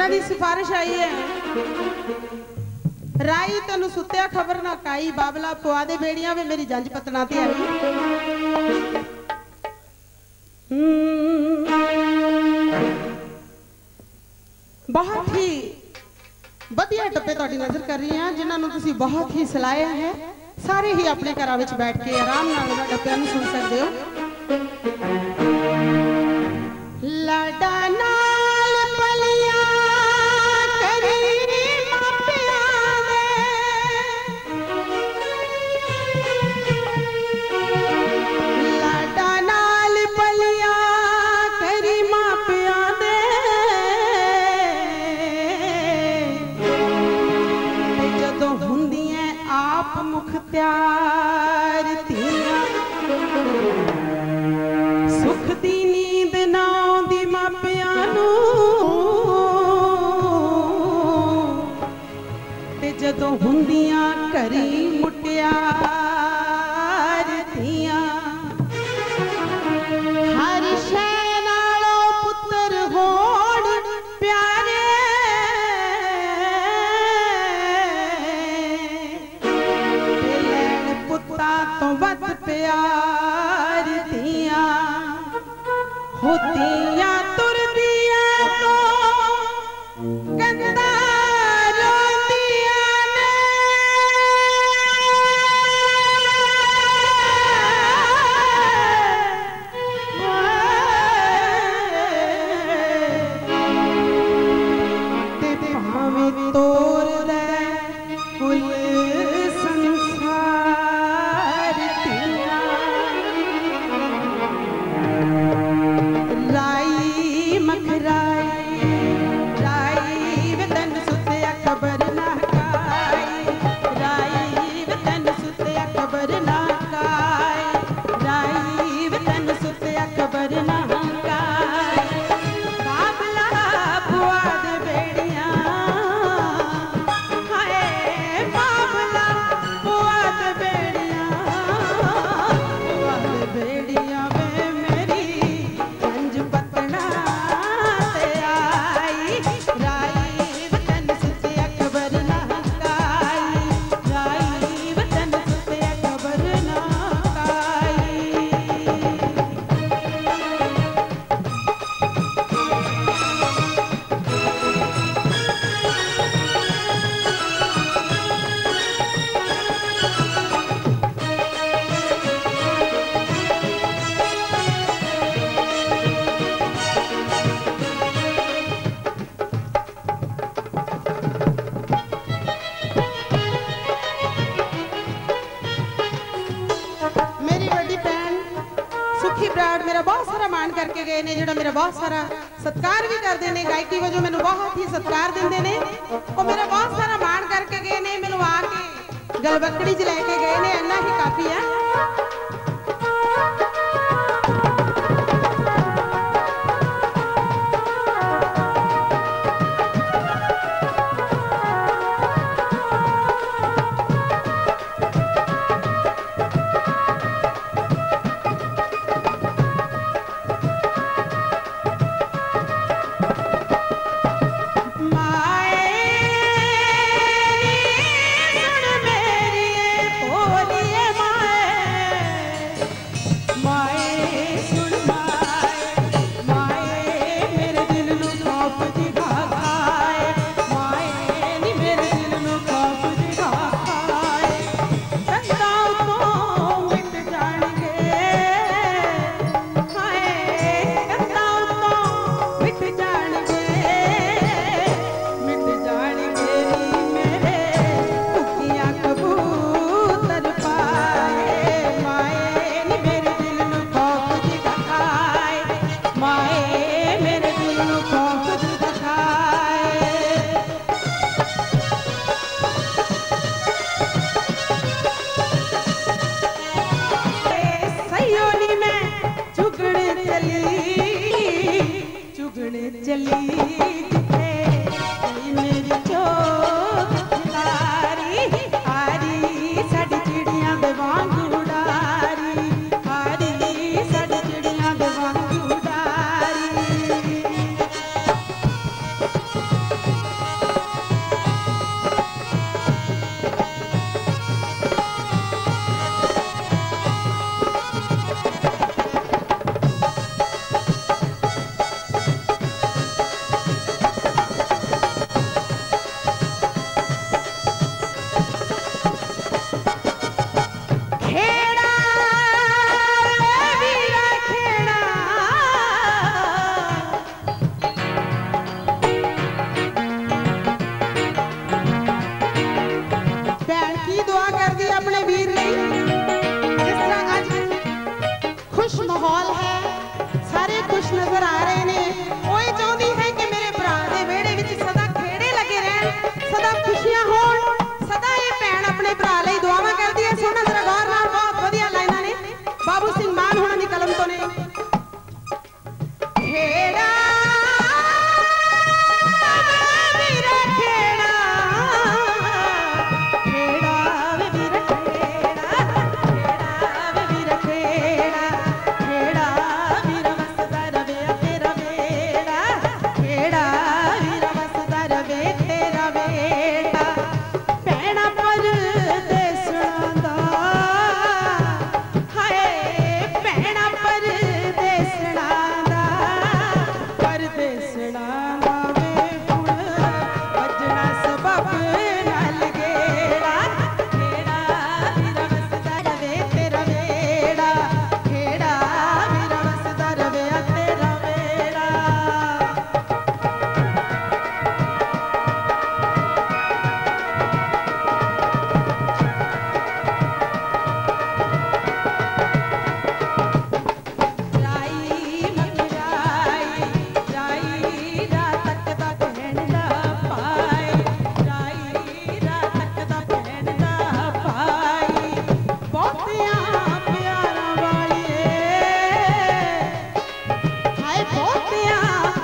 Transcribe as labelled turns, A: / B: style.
A: जिन्हां दी सिफारिश आई है राई तेनू सुत्या खबर ना काई बाबला पुआ दे बेड़ियां वे मेरी जंज पतना ते आई। बहुत ही वधिया टप्पे तुहाडी नजर कर रही हैं जिन्हां नू तुसीं बहुत ही सलाया है। सारे ही अपने घरां विच बैठ के आराम नाल इन्हां टप्पियां नू सुन सकदे हो। लाडा नाल पलियां करी मापियां दे, लाडा नाल पलियां करी मापियां दे, जदों हुंदियां आप मुख्तियार तियां सुख दी नींद ना आउंदी मापियां नू, ते जदों हुंदियां घरी मुटियार तियां हर शै नालों पुत्तर होण प्यारे, ते लैण पुत्तां तो वध प्यार तियां होतियां तुरदियां तो कंधा रोंदियां ने, ते भावें तोर दे कुल संसार तियां राई मखराई राई वतन सुत्या खबर ना काई, राई वतन सुत्या खबर ना काई, राई वतन सुत्या खबर ना काई, बाबला बुआ दे बेड़ियां हाय बाबला बुआ दे बेड़ियां, बुआ दे बेड़ियां वे मेरी जंज पतना ते आई, राई वतन सुत्या खबर ना काई, राई वतन सुत्या खबर ना काई। मेरी बड़ी भैन सुखी बराड़ मेरा बहुत सारा मान करके गए ने, जेड़ा मेरा बहुत सारा सत्कार भी करते हैं, गायकी वजों मैनू बहुत ही सत्कार देंदे ने, वो मेरा बहुत सारा मान करके गए ने, मैनू आके गलबकड़ी च लैके गए ने, इन्ना ही काफी है। माए सुन मेरी बोलिए माए दिया